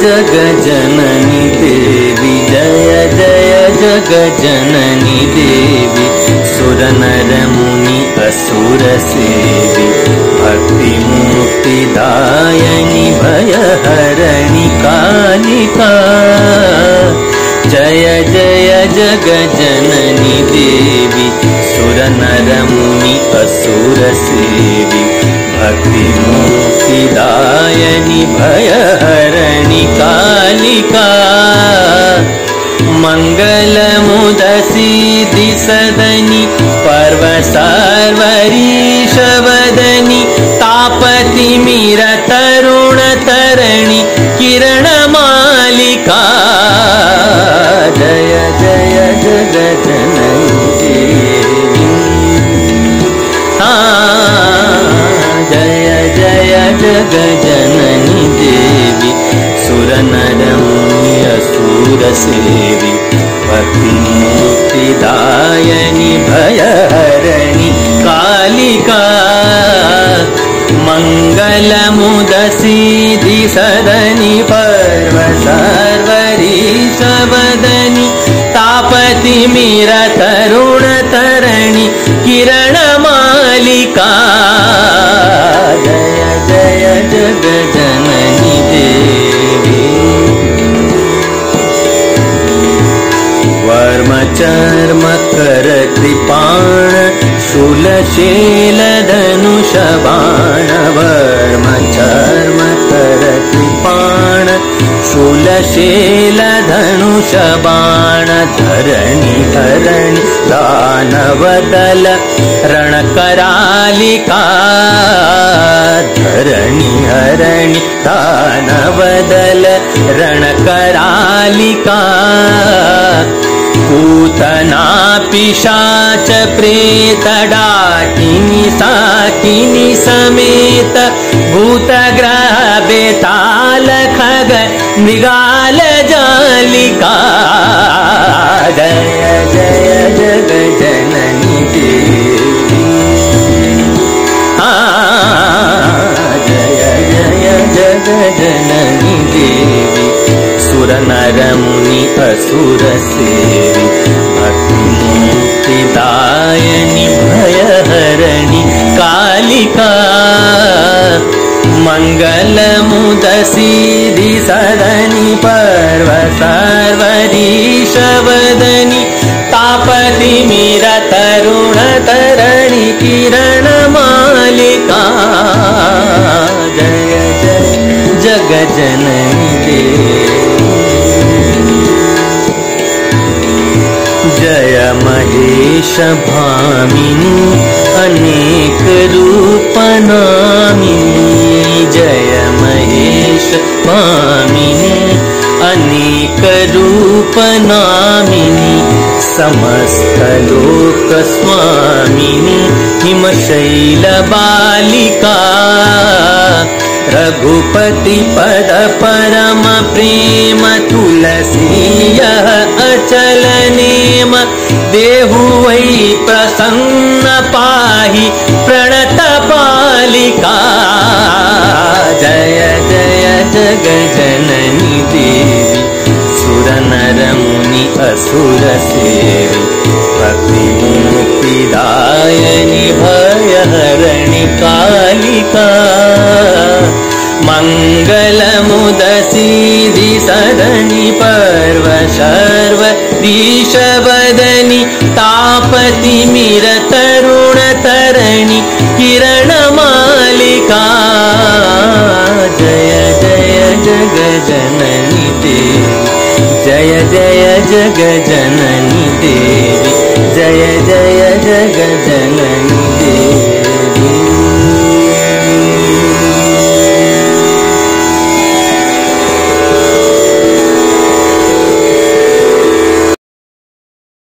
जगजननी देवी जय जय जगजननी देवी सुरनर मुनि असुर सेवी भक्ति मुक्तिदायिनी भयहरणि कालिका जय जय जगजननी देवी सुरनर मुनि असुर सेवी भक्ति मुक्तिदायिनी भयहरणि कालिका मंगलमुदसीदि सदनि पर्व सर्वरीशवदनि तापतिमिर तरुण तरणि किरणमालिका जय जय जगजननी देवी जय जय जगजननी देवी सुरनर मुनि असुर सेवी भक्ति मुक्तिदायिनी भयहरणि कालिका मंगलमुदसीदि सदनि पर्व सर्वरीशवदनि तापतिमिर तरुण तरणि किरणमालिका जय जय जगजननी देवी वर्म चर्म कर कृपाण शूलशैल धनुष बाण वर्म चर्म कर कृपाण शूलशैल धनुष बाण धरणि हरणि दानवदल रणकरालिका धरणि हरणि दानवदल रणकरालिका पूतना पिशाच प्रेत डाकिनी साकिनी समेत भूतग्रह बेताल खग मृगाल जालिका जय जय जगजननी देवी जय जय जगजननी देवी सुरनर मुनि असुर सेवी भक्ति मुक्तिदायिनी भयहरणि कालिका मंगलमुदसीदि सदनि पर्व सर्वरीशवदनि तापतिमिर तरुण तरणि किरणमालिका जय जय जगजननी देवी जय महेश भामिनी अनेक रूप नामिनी जय महेश भामिनी अनेक रूप नामिनी समस्त लोक स्वामिनी हिमशैल बालिका रघुपति पद परम प्रेम तुलसी यह अचल नेम देहु वै प्रसन्न पाहि प्रणत बालिका जय जय जगजननी देवी सुरनर मुनि असुर सेवी भक्ति मुक्तिदायिनी भयहरणि कालिका मंगलमुदसीदि सदनि पर्व सर्वरीशवदनि तापतिमिर तरुण तरणि किरणमालिका जय जय जगजननी देवी जय जय जगजननी देवी जय जय जगजननी